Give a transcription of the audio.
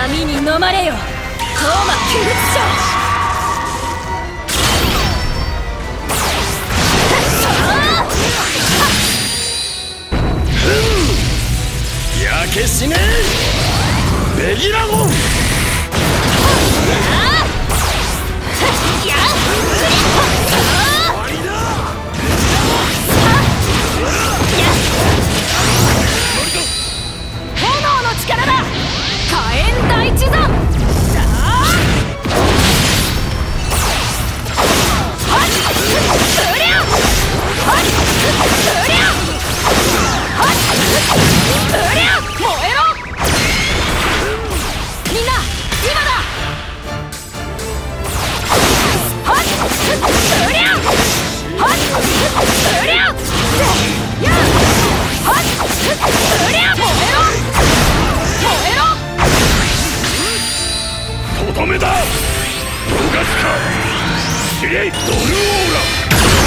波に飲まれよ、トーマ鬼物将。 焼け死ねベギラゴン。 炎の力だ、火炎大地山。 とどめだ。動かすか。司令ドルオーラ。